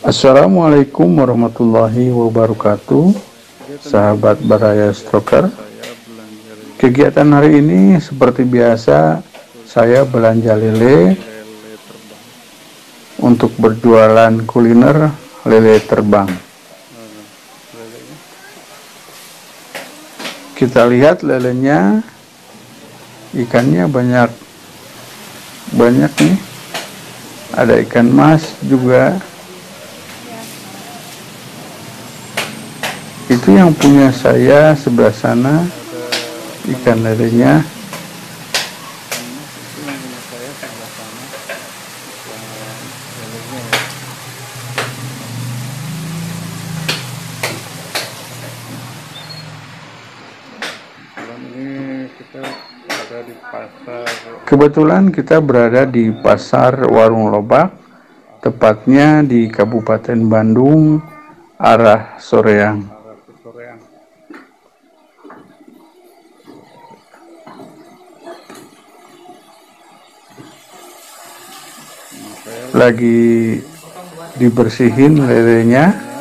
Assalamualaikum warahmatullahi wabarakatuh, sahabat Baraya Stroker. Kegiatan hari ini seperti biasa, saya belanja lele untuk berjualan kuliner lele terbang. Kita lihat lelenya, ikannya banyak nih. Ada ikan mas juga. Itu yang punya saya sebelah sana, ikan lelenya. Kebetulan kita berada di Pasar Warung Lobak, tepatnya di Kabupaten Bandung, arah Soreang. Lagi dibersihin lelenya.